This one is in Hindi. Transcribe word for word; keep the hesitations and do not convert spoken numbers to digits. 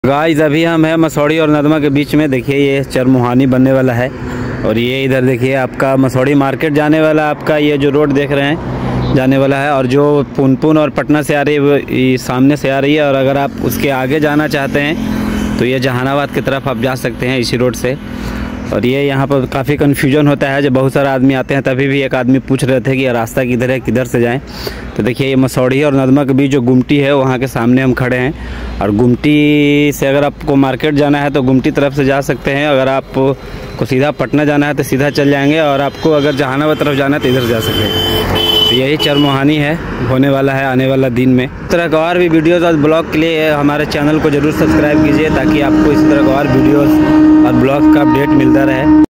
गाइस अभी हम हैं मसौड़ी और नदमा के बीच में। देखिए ये चरमोहानी बनने वाला है और ये इधर देखिए आपका मसौड़ी मार्केट जाने वाला आपका ये जो रोड देख रहे हैं जाने वाला है, और जो पुनपुन और पटना से आ रही है वो ये सामने से आ रही है। और अगर आप उसके आगे जाना चाहते हैं तो ये जहानाबाद की तरफ आप जा सकते हैं इसी रोड से। और ये यहाँ पर काफ़ी कन्फ्यूजन होता है, जब बहुत सारे आदमी आते हैं तभी भी एक आदमी पूछ रहे थे कि ये रास्ता किधर है, किधर से जाएं। तो देखिए ये मसौड़ी और नदमा के बीच जो गुमटी है वहाँ के सामने हम खड़े हैं। और गुमटी से अगर आपको मार्केट जाना है तो गुमटी तरफ से जा सकते हैं, अगर आपको सीधा पटना जाना है तो सीधा चल जाएंगे, और आपको अगर जहानाबाद तरफ जाना है तो इधर जा सकते हैं। तो यही चरमोहानी है, होने वाला है आने वाला दिन में। इस तरह का और भी वीडियोज़ और ब्लॉग के लिए हमारे चैनल को ज़रूर सब्सक्राइब कीजिए ताकि आपको इसी तरह का और वीडियोज़ और ब्लॉग का अपडेट मिलता रहे।